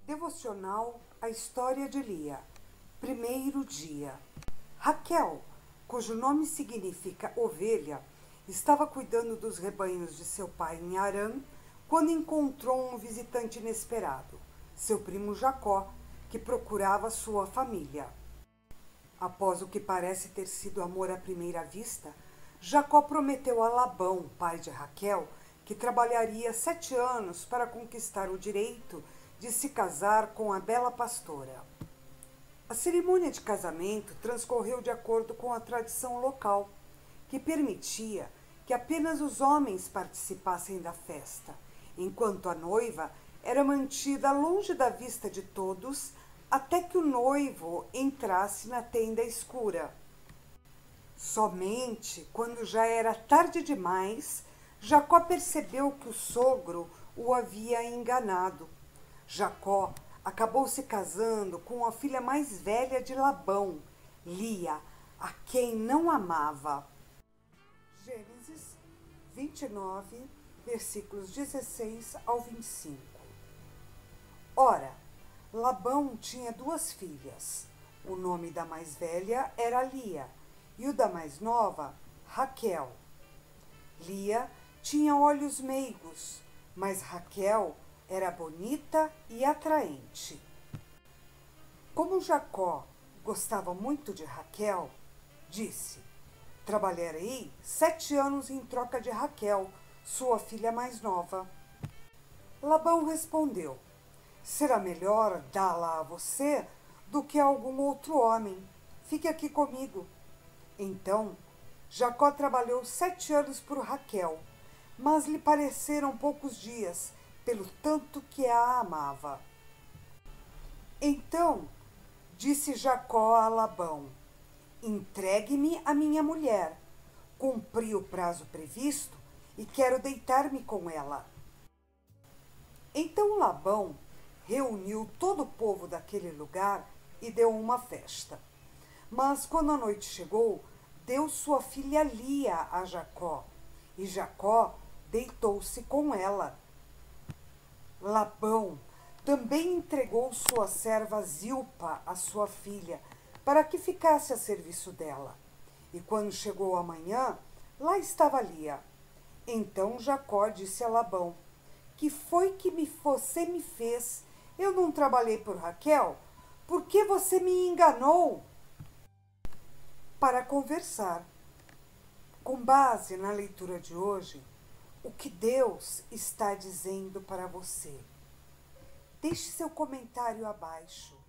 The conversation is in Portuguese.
Devocional A História de Lia. Primeiro dia. Raquel, cujo nome significa ovelha, estava cuidando dos rebanhos de seu pai em Harã quando encontrou um visitante inesperado, seu primo Jacó, que procurava sua família. Após o que parece ter sido amor à primeira vista, Jacó prometeu a Labão, pai de Raquel, que trabalharia 7 anos para conquistar o direito de se casar com a bela pastora. A cerimônia de casamento transcorreu de acordo com a tradição local, que permitia que apenas os homens participassem da festa, enquanto a noiva era mantida longe da vista de todos até que o noivo entrasse na tenda escura. Somente quando já era tarde demais, Jacó percebeu que o sogro o havia enganado. Jacó acabou se casando com a filha mais velha de Labão, Lia, a quem não amava. Gênesis 29, versículos 16 ao 25. Ora, Labão tinha 2 filhas. O nome da mais velha era Lia e o da mais nova, Raquel. Lia tinha olhos meigos, mas Raquel era bonita e atraente. Como Jacó gostava muito de Raquel, disse: trabalharei 7 anos em troca de Raquel, sua filha mais nova. Labão respondeu: será melhor dá-la a você do que a algum outro homem. Fique aqui comigo. Então, Jacó trabalhou 7 anos por Raquel, mas lhe pareceram poucos dias, pelo tanto que a amava. Então, disse Jacó a Labão: entregue-me a minha mulher. Cumpri o prazo previsto e quero deitar-me com ela. Então Labão reuniu todo o povo daquele lugar e deu uma festa. Mas quando a noite chegou, deu sua filha Lia a Jacó, e Jacó deitou-se com ela. Labão também entregou sua serva Zilpa a sua filha, para que ficasse a serviço dela. E quando chegou a manhã, lá estava Lia. Então Jacó disse a Labão: que foi que você me fez? Eu não trabalhei por Raquel? Por que você me enganou? Para conversar. Com base na leitura de hoje, o que Deus está dizendo para você? Deixe seu comentário abaixo.